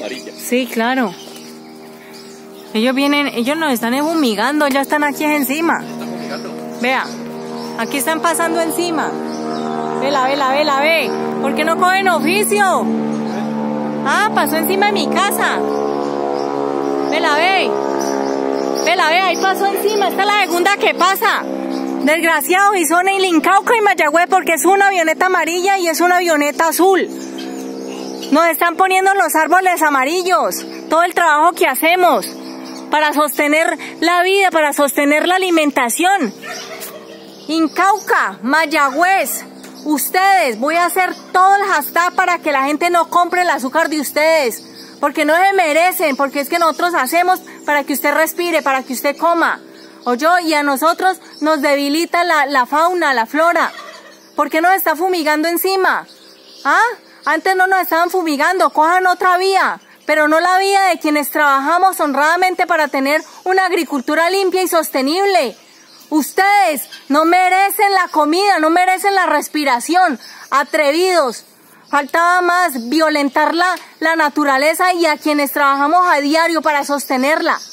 amarilla. Sí, claro. Ellos vienen, ellos nos están fumigando, ya están aquí encima. ¿Están fumigando? Vea, aquí están pasando encima. Vela, vela, vela, ve. ¿Por qué no cogen oficio? Ah, pasó encima de mi casa. Vela, ve. Vela, ve, ahí pasó encima. Esta es la segunda que pasa. Desgraciado, y son en Incauca y Mayagüez, porque es una avioneta amarilla y es una avioneta azul. Nos están poniendo los árboles amarillos. Todo el trabajo que hacemos para sostener la vida, para sostener la alimentación. Incauca, Mayagüez, ustedes, voy a hacer todo el hashtag para que la gente no compre el azúcar de ustedes. Porque no se merecen, porque es que nosotros hacemos para que usted respire, para que usted coma. ¿Oyó? Y a nosotros nos debilita la fauna, la flora. ¿Por qué nos está fumigando encima? ¿Ah? Antes no nos estaban fumigando, cojan otra vía, pero no la vía de quienes trabajamos honradamente para tener una agricultura limpia y sostenible. Ustedes no merecen la comida, no merecen la respiración. Atrevidos. Faltaba más violentar la naturaleza y a quienes trabajamos a diario para sostenerla.